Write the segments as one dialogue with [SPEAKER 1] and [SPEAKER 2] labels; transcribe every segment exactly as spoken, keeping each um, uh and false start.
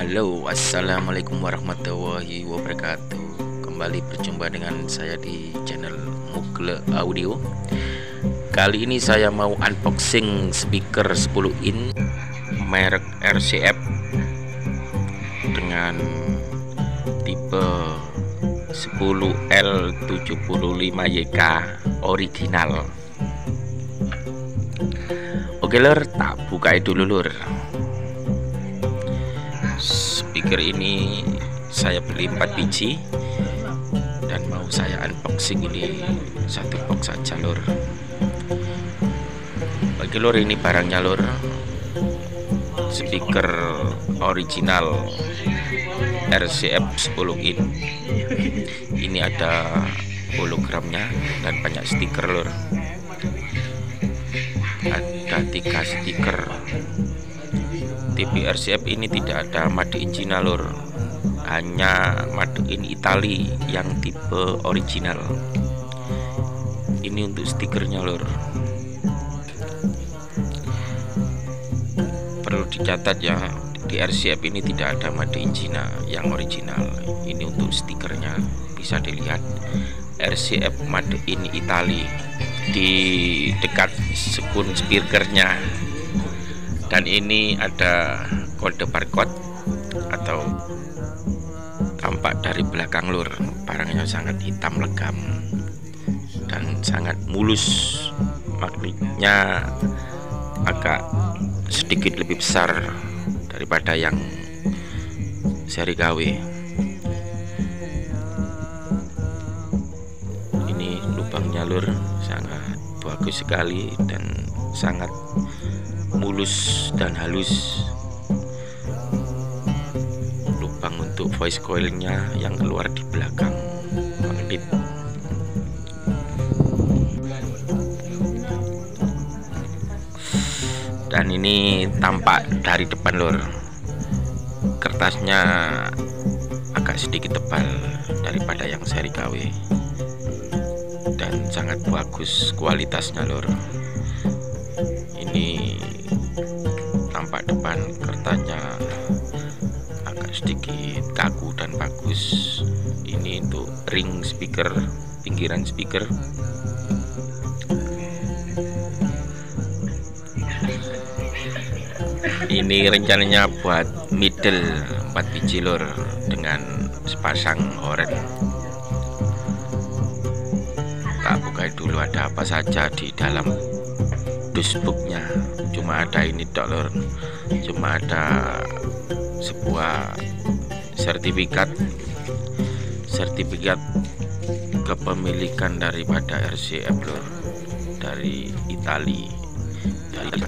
[SPEAKER 1] Halo, assalamualaikum warahmatullahi wabarakatuh. Kembali berjumpa dengan saya di channel Mugle Audio. Kali ini saya mau unboxing speaker sepuluh in merek R C F dengan tipe sepuluh L tujuh lima Y K original. Oke lur, tak buka dulu lur. Speaker ini saya beli empat biji dan mau saya unboxing ini satu box saja lur. Bagi lur, ini barangnya lur, speaker original R C F sepuluh in. Ini ada hologramnya dan banyak stiker lur. Ada tiga stiker. T V R C F ini tidak ada made in China lur, hanya made in Italy yang tipe original. Ini untuk stikernya lur. Perlu dicatat ya, di R C F ini tidak ada made in China yang original. Ini untuk stikernya, bisa dilihat R C F made in Italy di dekat sekun speakernya. Dan ini ada kode barcode atau tampak dari belakang lur. Barangnya sangat hitam legam dan sangat mulus. Magnetnya agak sedikit lebih besar daripada yang seri K W. Ini lubangnya lur, sangat bagus sekali dan sangat mulus dan halus. Lubang untuk voice coilnya yang keluar di belakang magnet. Dan ini tampak dari depan lur. Kertasnya agak sedikit tebal daripada yang seri K W dan sangat bagus kualitasnya lur. Ini tampak depan kertasnya agak sedikit kaku dan bagus. Ini untuk ring speaker, pinggiran speaker. Ini rencananya buat middle empat biji lur dengan sepasang oren. Tak buka dulu ada apa saja di dalam dashboardnya. Cuma ada ini tok lur, cuma ada sebuah sertifikat sertifikat kepemilikan daripada R C F lur, dari Italia. Dari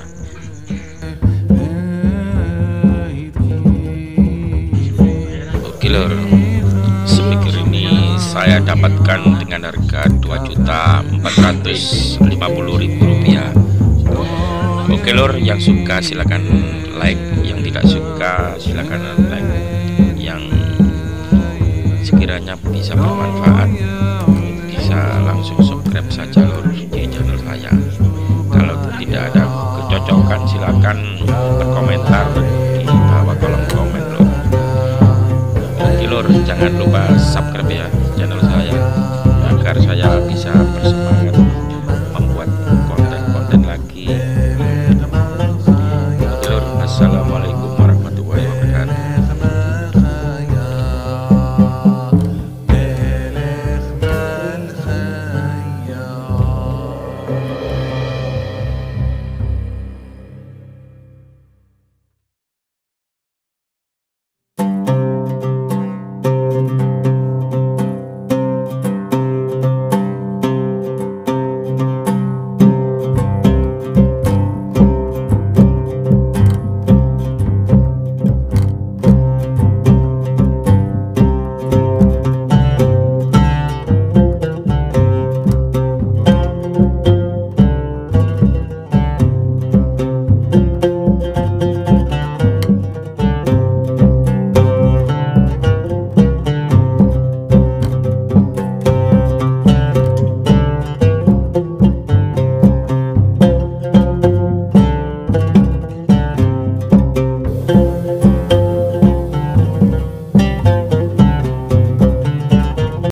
[SPEAKER 1] oke lur, speaker ini saya dapatkan dengan harga dua juta empat ratus lima puluh ribu rupiah. Oke lur, yang suka silakan like, yang tidak suka silakan like. Yang sekiranya bisa bermanfaat bisa langsung subscribe saja lur di channel saya. Kalau tidak ada kecocokan silakan berkomentar di bawah kolom komen lur. Oke lur, jangan lupa subscribe ya channel saya agar saya bisa